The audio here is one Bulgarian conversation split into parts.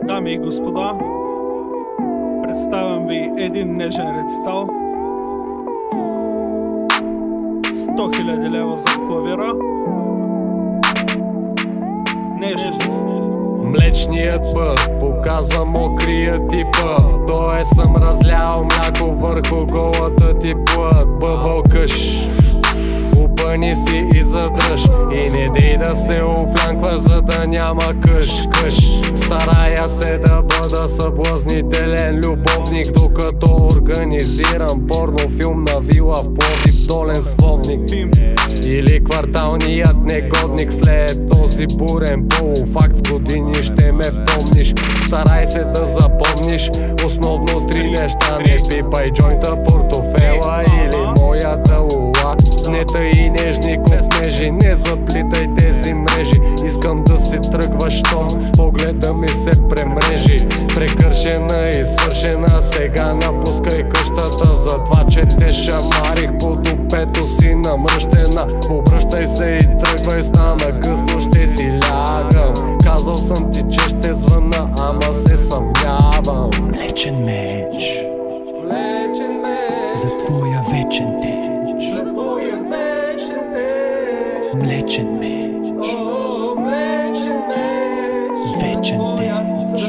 Дами и господа, представям ви един нежен рецитал. 100 000 лева за клавира. Нежен. Млечният път показва мокрия ти път. Той съм разлял мляко върху голата ти плът. Бъбълкаш, опъни си и задръж. И не дей да се офлянква, за да няма къш. Старая се да бъда съблазнителен любовник, докато организирам порнофилм на вила в Пловдив, долен сводник. Или кварталният негодник. След този бурен полуфакт с години ще ме помниш. Старай се да запомниш основно три неща: не пипай джойнта, портофела или моята лула. Не тъй нежни копнежи, не заплитай тези мрежи. Искам да си тръгваш, щом погледа ми се премрежи. Прекършена и свършена, сега напускай къщата. За това, че те шамарих под опето си намръщена. Обръщай се и тръгвай, стана късно, ще си лягам. Казал съм ти, че ще звъна, ама се съмнявам. Млечен меч, за твоя вечен теч, млечен меч, вечен теч.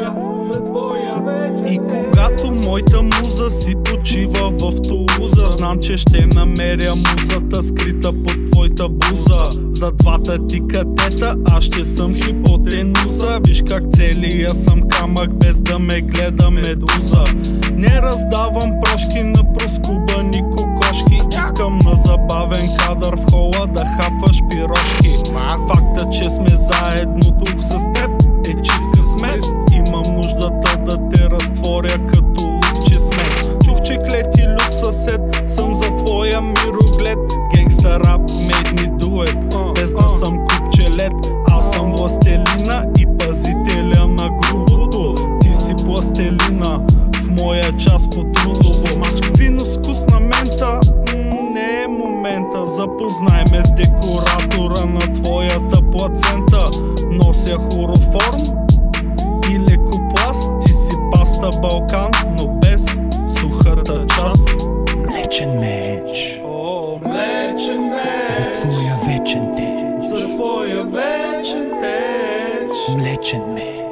И когато моята муза си почива в Тулуза, знам, че ще намеря музата скрита под твоята буза. За двата ти катета аз ще съм хипотенуза. Виж как целия съм камък, без да ме гледа медуза. Не раздавам прошки на проскубани кокошки. Искам на забавен кадър в хола да хапваш пирошки. Факта, че сме заедно тук с теб е чист късмет. Имам нуждата да те разтворя като луче смет. Чух, че клети люк съсед, съм за твоя мироглед. Генгста рап, made me do it, без да съм купчелет. Аз съм властелина и пазителя на грубото. Ти си пластелина в моя час по трудово. Вино с вкус на мента, не е момента. Запознай ме с декоратора на твоята плацента. Нося хлороформ и лекопласт. Ти си паста Балкан, но без сухата част. Млечен меч, Млечен меч, за твоя вечен теч, за твоя вечен теч. млечен меч.